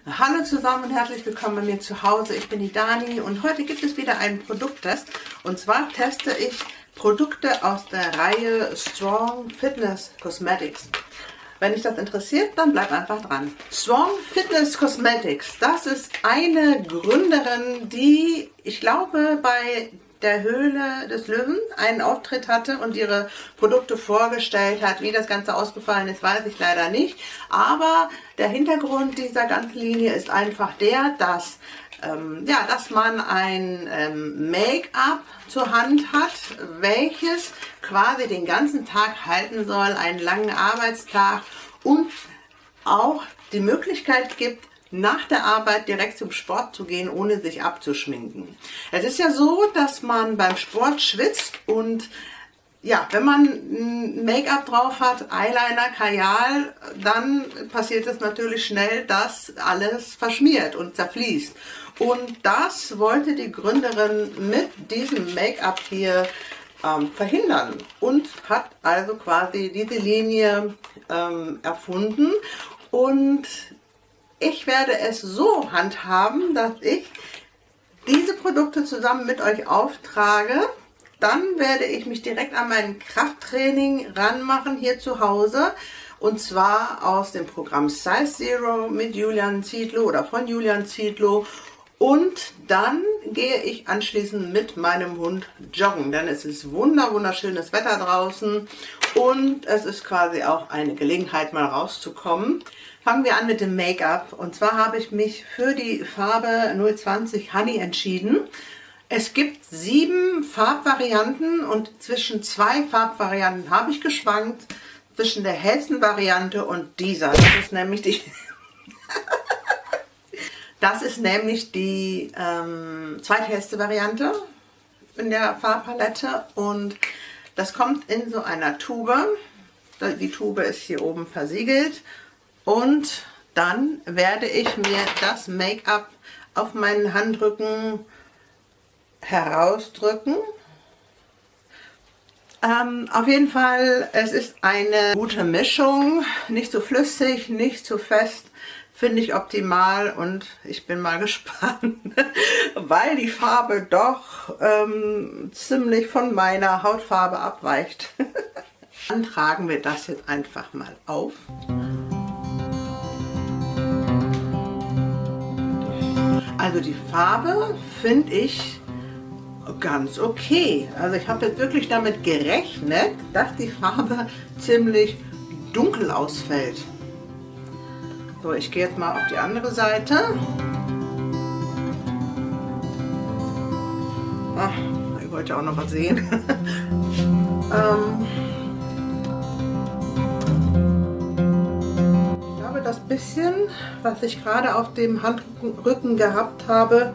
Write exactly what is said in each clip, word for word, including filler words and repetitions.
Hallo zusammen und herzlich willkommen bei mir zu Hause. Ich bin die Dani und heute gibt es wieder einen Produkttest. Und zwar teste ich Produkte aus der Reihe Strong Fitness Cosmetics. Wenn dich das interessiert, dann bleib einfach dran. Strong Fitness Cosmetics, das ist eine Gründerin, die, ich glaube, bei der Höhle des Löwen einen Auftritt hatte und ihre Produkte vorgestellt hat. Wie das Ganze ausgefallen ist, weiß ich leider nicht. Aber der Hintergrund dieser ganzen Linie ist einfach der, dass, ähm, ja, dass man ein ähm, Make-up zur Hand hat, welches quasi den ganzen Tag halten soll, einen langen Arbeitstag und auch die Möglichkeit gibt, nach der Arbeit direkt zum Sport zu gehen, ohne sich abzuschminken. Es ist ja so, dass man beim Sport schwitzt und ja, wenn man Make-up drauf hat, Eyeliner, Kajal, dann passiert es natürlich schnell, dass alles verschmiert und zerfließt. Und das wollte die Gründerin mit diesem Make-up hier ähm, verhindern und hat also quasi diese Linie ähm, erfunden. Und ich werde es so handhaben, dass ich diese Produkte zusammen mit euch auftrage. Dann werde ich mich direkt an mein Krafttraining ranmachen hier zu Hause. Und zwar aus dem Programm Size Zero mit Julian Zietlow oder von Julian Zietlow. Und dann gehe ich anschließend mit meinem Hund joggen, denn es ist wunder wunderschönes Wetter draußen und es ist quasi auch eine Gelegenheit, mal rauszukommen. Fangen wir an mit dem Make-up. Und zwar habe ich mich für die Farbe null zwanzig Honey entschieden. Es gibt sieben Farbvarianten und zwischen zwei Farbvarianten habe ich geschwankt. Zwischen der hellsten Variante und dieser. Das ist nämlich die, das ist nämlich die ähm, zweithellste Variante in der Farbpalette. Und das kommt in so einer Tube. Die Tube ist hier oben versiegelt. Und dann werde ich mir das Make-up auf meinen Handrücken herausdrücken. Ähm, auf jeden Fall, es ist eine gute Mischung, nicht zu flüssig, nicht zu fest, finde ich optimal und ich bin mal gespannt, weil die Farbe doch ähm, ziemlich von meiner Hautfarbe abweicht. Dann tragen wir das jetzt einfach mal auf. Also die Farbe finde ich ganz okay. Also ich habe jetzt wirklich damit gerechnet, dass die Farbe ziemlich dunkel ausfällt. So, ich gehe jetzt mal auf die andere Seite. Ach, ich wollte auch noch was sehen. ähm, Das bisschen, was ich gerade auf dem Handrücken gehabt habe,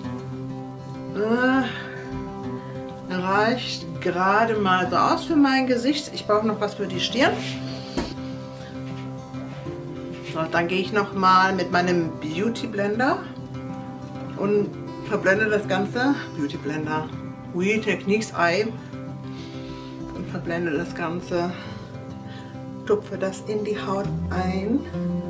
äh, reicht gerade mal so aus für mein Gesicht. Ich brauche noch was für die Stirn. So, dann gehe ich noch mal mit meinem Beauty Blender und verblende das Ganze. Beauty Blender, Oui Techniques Eye und verblende das Ganze. Tupfe das in die Haut ein.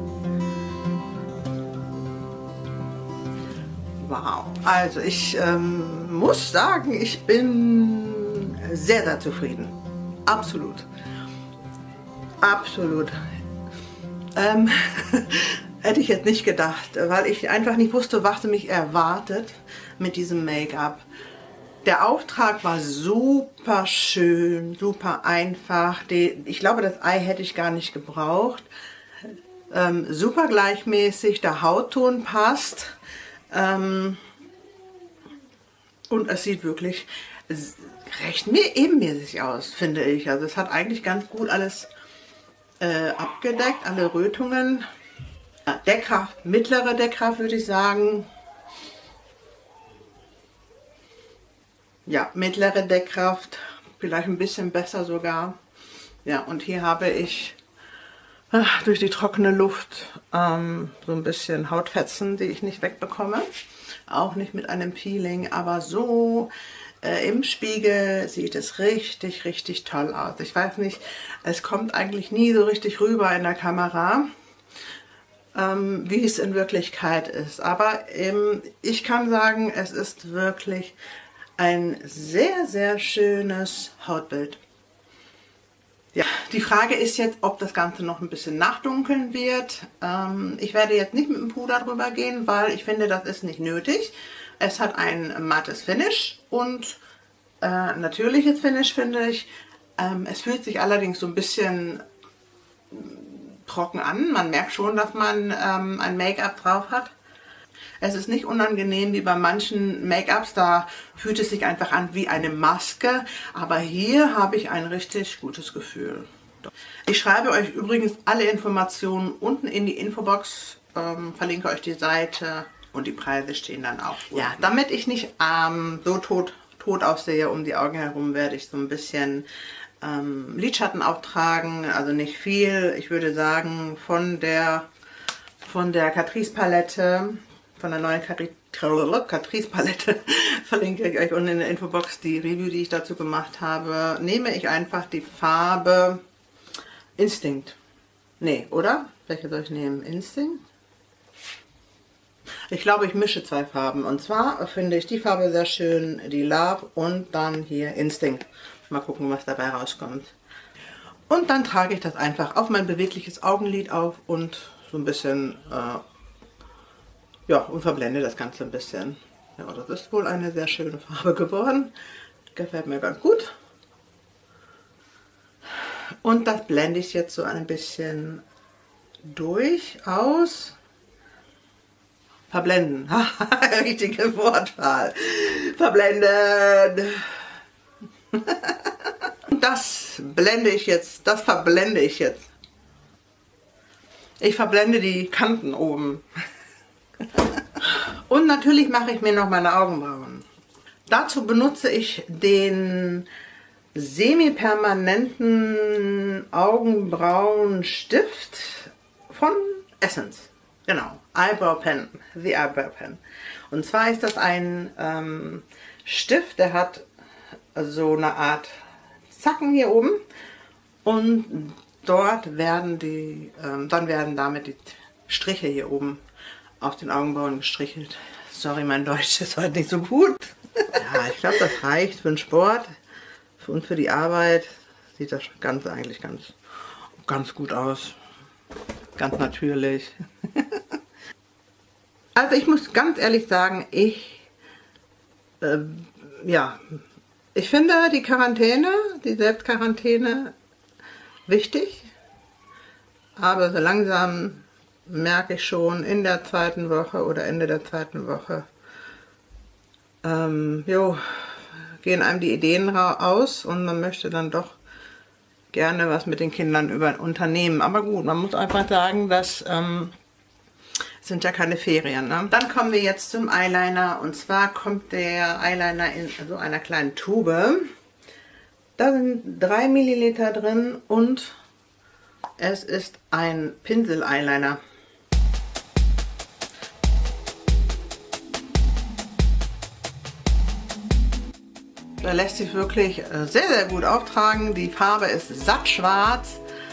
Wow, also ich ähm, muss sagen, ich bin sehr, sehr zufrieden. Absolut. Absolut. Ähm, hätte ich jetzt nicht gedacht, weil ich einfach nicht wusste, was mich erwartet mit diesem Make-up. Der Auftrag war super schön, super einfach. Die, ich glaube, das Ei hätte ich gar nicht gebraucht. Ähm, super gleichmäßig, der Hautton passt. Ähm, und es sieht wirklich recht mir ebenmäßig aus, finde ich. Also es hat eigentlich ganz gut alles äh, abgedeckt, alle Rötungen. Deckkraft, mittlere Deckkraft würde ich sagen. Ja, mittlere Deckkraft, vielleicht ein bisschen besser sogar. Ja, und hier habe ich ach, durch die trockene Luft ähm, so ein bisschen Hautfetzen, die ich nicht wegbekomme. Auch nicht mit einem Peeling, aber so äh, im Spiegel sieht es richtig, richtig toll aus. Ich weiß nicht, es kommt eigentlich nie so richtig rüber in der Kamera. ähm, wie es in Wirklichkeit ist. Aber ähm, ich kann sagen, es ist wirklich ein sehr, sehr schönes Hautbild. Ja, die Frage ist jetzt, ob das Ganze noch ein bisschen nachdunkeln wird. Ähm, ich werde jetzt nicht mit dem Puder drüber gehen, weil ich finde, das ist nicht nötig. Es hat ein mattes Finish und äh, natürliches Finish, finde ich. Ähm, es fühlt sich allerdings so ein bisschen trocken an. Man merkt schon, dass man ähm, ein Make-up drauf hat. Es ist nicht unangenehm wie bei manchen Make-ups, da fühlt es sich einfach an wie eine Maske. Aber hier habe ich ein richtig gutes Gefühl. Ich schreibe euch übrigens alle Informationen unten in die Infobox, ähm, verlinke euch die Seite und die Preise stehen dann auch. Ja, damit ich nicht ähm, so tot, tot aussehe um die Augen herum, werde ich so ein bisschen ähm, Lidschatten auftragen. Also nicht viel, ich würde sagen von der, von der Catrice Palette. Von der neuen Catrice Palette verlinke ich euch unten in der Infobox die Review, die ich dazu gemacht habe. Nehme ich einfach die Farbe Instinct. Nee, oder? Welche soll ich nehmen? Instinct? Ich glaube, ich mische zwei Farben. Und zwar finde ich die Farbe sehr schön, die Love, und dann hier Instinct. Mal gucken, was dabei rauskommt. Und dann trage ich das einfach auf mein bewegliches Augenlid auf und so ein bisschen... Äh, Ja, und verblende das Ganze ein bisschen. Ja, das ist wohl eine sehr schöne Farbe geworden. Gefällt mir ganz gut. Und das blende ich jetzt so ein bisschen durch aus. Verblenden. Richtige Wortwahl. Verblenden. Das blende ich jetzt, das verblende ich jetzt. Ich verblende die Kanten oben. Und natürlich mache ich mir noch meine Augenbrauen. Dazu benutze ich den semi-permanenten Augenbrauenstift von Essence. Genau, Eyebrow Pen, The Eyebrow Pen. Und zwar ist das ein ähm, Stift, der hat so eine Art Zacken hier oben. Und dort werden die, ähm, dann werden damit die Striche hier oben auf den Augenbrauen gestrichelt. Sorry, mein Deutsch ist heute nicht so gut. Ja, ich glaube, das reicht für den Sport und für die Arbeit. Sieht das Ganze eigentlich ganz, ganz gut aus. Ganz natürlich. Also ich muss ganz ehrlich sagen, ich, äh, ja, ich finde die Quarantäne, die Selbstquarantäne wichtig. Aber so langsam merke ich schon in der zweiten Woche oder Ende der zweiten Woche, ähm, jo, gehen einem die Ideen aus und man möchte dann doch gerne was mit den Kindern über unternehmen. Aber gut, man muss einfach sagen, dass ähm, es sind ja keine Ferien. Ne? Dann kommen wir jetzt zum Eyeliner, und zwar kommt der Eyeliner in so einer kleinen Tube. Da sind drei Milliliter drin und es ist ein Pinsel-Eyeliner. Der lässt sich wirklich sehr, sehr gut auftragen. Die Farbe ist sattschwarz.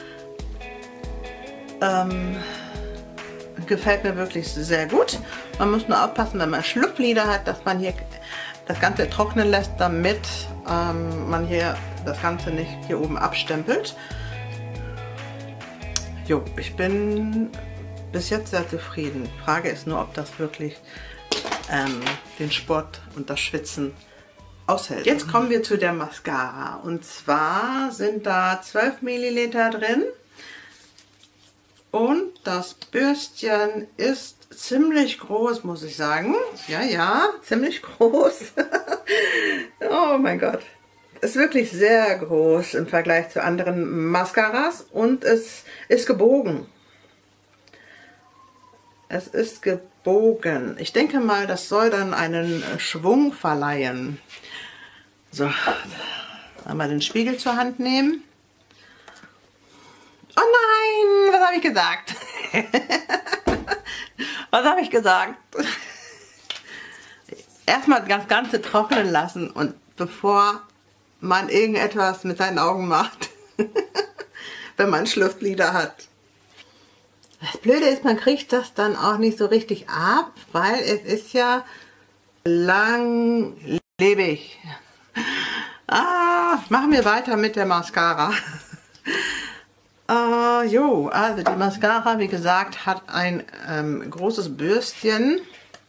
Ähm, gefällt mir wirklich sehr gut. Man muss nur aufpassen, wenn man Schlupflider hat, dass man hier das Ganze trocknen lässt, damit ähm, man hier das Ganze nicht hier oben abstempelt. Jo, ich bin bis jetzt sehr zufrieden. Frage ist nur, ob das wirklich ähm, den Sport und das Schwitzen aushält. Jetzt kommen wir zu der Mascara. Und zwar sind da zwölf Milliliter drin. Und das Bürstchen ist ziemlich groß, muss ich sagen. Ja, ja, ziemlich groß. Oh mein Gott. Ist wirklich sehr groß im Vergleich zu anderen Mascaras. Und es ist gebogen. Es ist gebogen. Ich denke mal, das soll dann einen Schwung verleihen. So, einmal den Spiegel zur Hand nehmen. Oh nein, was habe ich gesagt? Was habe ich gesagt? Erstmal das Ganze trocknen lassen, und bevor man irgendetwas mit seinen Augen macht, wenn man Schlupflider hat. Das Blöde ist, man kriegt das dann auch nicht so richtig ab, weil es ist ja langlebig. Ah, machen wir weiter mit der Mascara. Uh, jo, also die Mascara, wie gesagt, hat ein ähm, großes Bürstchen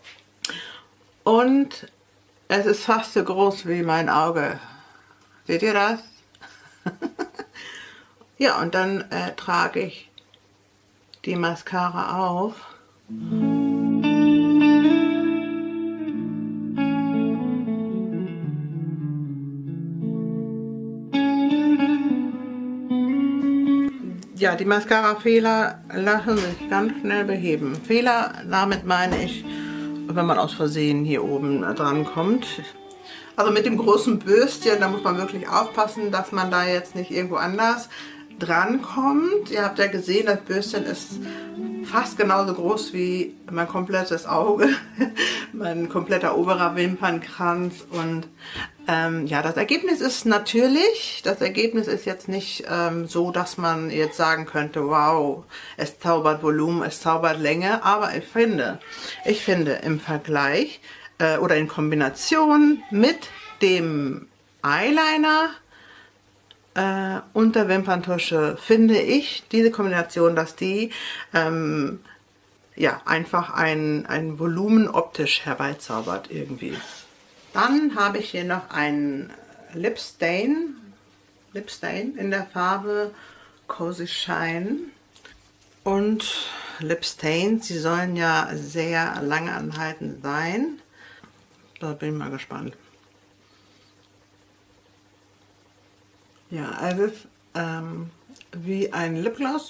und es ist fast so groß wie mein Auge. Seht ihr das? Ja, und dann äh, trage ich die Mascara auf. Ja, die Mascara-Fehler lassen sich ganz schnell beheben. Fehler, damit meine ich, wenn man aus Versehen hier oben dran kommt. Also mit dem großen Bürstchen, da muss man wirklich aufpassen, dass man da jetzt nicht irgendwo anders dran kommt. Ihr habt ja gesehen, das Bürstchen ist fast genauso groß wie mein komplettes Auge, mein kompletter oberer Wimpernkranz und ähm, ja, das Ergebnis ist natürlich, das Ergebnis ist jetzt nicht ähm, so, dass man jetzt sagen könnte, wow, es zaubert Volumen, es zaubert Länge, aber ich finde, ich finde im Vergleich äh, oder in Kombination mit dem Eyeliner Äh, und der Wimperntusche finde ich diese Kombination, dass die ähm, ja, einfach ein, ein Volumen optisch herbeizaubert irgendwie. Dann habe ich hier noch einen Lipstain, Lipstain in der Farbe Cozy Shine. Und Lipstains, sie sollen ja sehr lange anhaltend sein. Da bin ich mal gespannt. Ja, also es ist ähm, wie ein Lipgloss,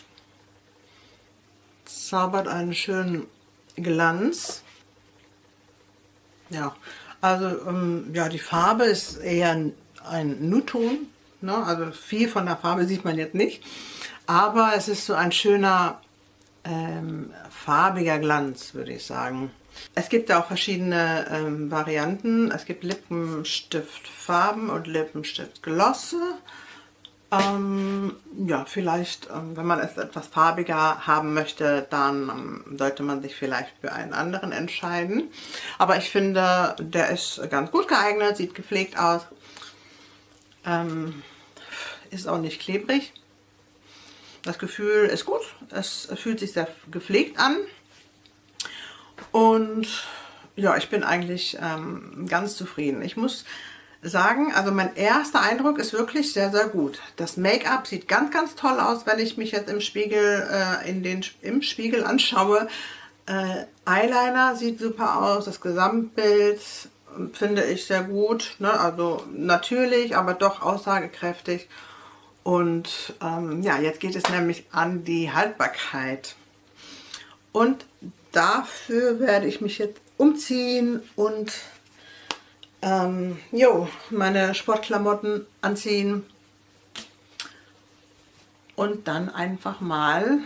zaubert einen schönen Glanz. Ja, also ähm, ja, die Farbe ist eher ein, ein Nude-Ton, ne? Also viel von der Farbe sieht man jetzt nicht, aber es ist so ein schöner ähm, farbiger Glanz, würde ich sagen. Es gibt auch verschiedene ähm, Varianten. Es gibt Lippenstiftfarben und Lippenstiftglosse. Ähm, ja, vielleicht, ähm, wenn man es etwas farbiger haben möchte, dann ähm, sollte man sich vielleicht für einen anderen entscheiden. Aber ich finde, der ist ganz gut geeignet, sieht gepflegt aus, ähm, ist auch nicht klebrig. Das Gefühl ist gut, es fühlt sich sehr gepflegt an. Und ja, ich bin eigentlich ähm, ganz zufrieden. Ich muss sagen, also mein erster Eindruck ist wirklich sehr, sehr gut. Das Make-up sieht ganz, ganz toll aus, wenn ich mich jetzt im Spiegel, äh, in den, im Spiegel anschaue. Äh, Eyeliner sieht super aus, das Gesamtbild finde ich sehr gut. Ne? Also natürlich, aber doch aussagekräftig. Und ähm, ja, jetzt geht es nämlich an die Haltbarkeit. Und dafür werde ich mich jetzt umziehen und ähm, jo, meine Sportklamotten anziehen und dann einfach mal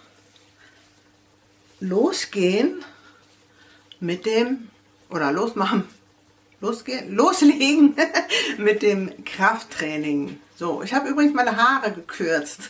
losgehen mit dem, oder losmachen, losgehen, loslegen mit dem Krafttraining. So, ich habe übrigens meine Haare gekürzt.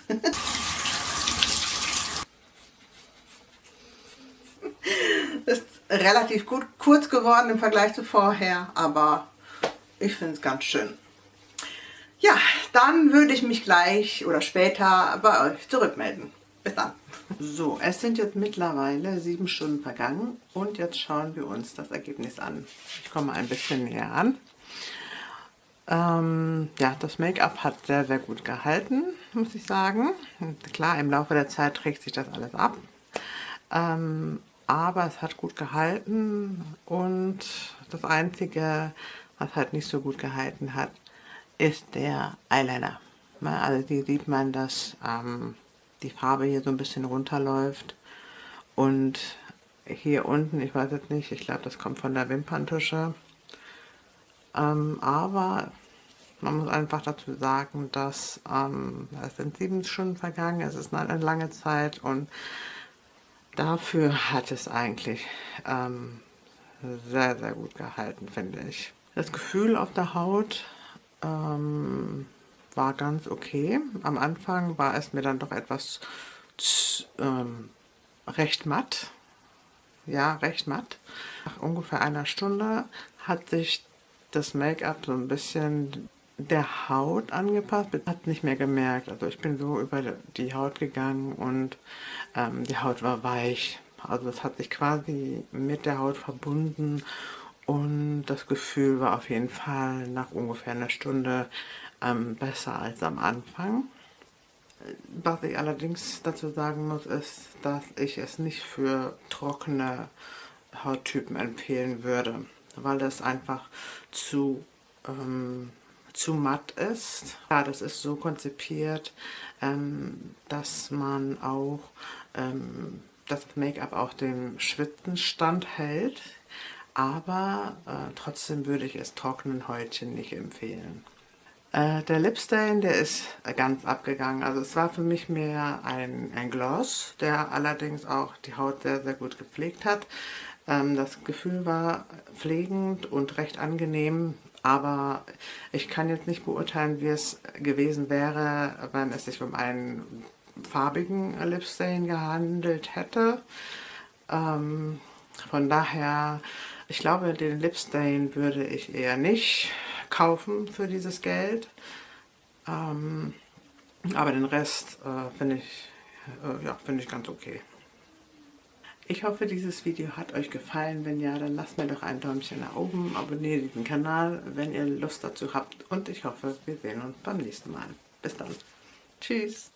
Ist relativ gut kurz geworden im Vergleich zu vorher, aber ich finde es ganz schön. Ja, dann würde ich mich gleich oder später bei euch zurückmelden. Bis dann. So, es sind jetzt mittlerweile sieben Stunden vergangen und jetzt schauen wir uns das Ergebnis an. Ich komme ein bisschen näher an. Ähm, ja, das Make-up hat sehr, sehr gut gehalten, muss ich sagen. Und klar, im Laufe der Zeit trägt sich das alles ab. Ähm, aber es hat gut gehalten und das Einzige, was halt nicht so gut gehalten hat, ist der Eyeliner. Also hier sieht man, dass ähm, die Farbe hier so ein bisschen runterläuft und hier unten, ich weiß jetzt nicht, ich glaube das kommt von der Wimperntusche, ähm, aber man muss einfach dazu sagen, dass ähm, es sind sieben Stunden vergangen, es ist eine lange Zeit und dafür hat es eigentlich ähm, sehr, sehr gut gehalten, finde ich. Das Gefühl auf der Haut ähm, war ganz okay. Am Anfang war es mir dann doch etwas ähm, recht matt. Ja, recht matt. Nach ungefähr einer Stunde hat sich das Make-up so ein bisschen der Haut angepasst. Ich habe nicht mehr gemerkt. Also ich bin so über die Haut gegangen und ähm, die Haut war weich. Also es hat sich quasi mit der Haut verbunden und das Gefühl war auf jeden Fall nach ungefähr einer Stunde ähm, besser als am Anfang. Was ich allerdings dazu sagen muss, ist, dass ich es nicht für trockene Hauttypen empfehlen würde, weil es einfach zu, ähm, zu matt ist. Ja, das ist so konzipiert, ähm, dass man auch, ähm, dass das Make-up auch dem Schwitzen standhält, aber äh, trotzdem würde ich es trockenen Häutchen nicht empfehlen. Äh, der Lipstain, der ist ganz abgegangen. Also es war für mich mehr ein, ein Gloss, der allerdings auch die Haut sehr, sehr gut gepflegt hat. Ähm, das Gefühl war pflegend und recht angenehm, aber ich kann jetzt nicht beurteilen, wie es gewesen wäre, wenn es sich um einen farbigen Lipstain gehandelt hätte. Ähm, von daher, ich glaube, den Lipstain würde ich eher nicht kaufen für dieses Geld. Ähm, aber den Rest äh, finde ich, äh, ja, finde ich ganz okay. Ich hoffe, dieses Video hat euch gefallen. Wenn ja, dann lasst mir doch ein Däumchen nach oben, abonniert den Kanal, wenn ihr Lust dazu habt. Und ich hoffe, wir sehen uns beim nächsten Mal. Bis dann. Tschüss.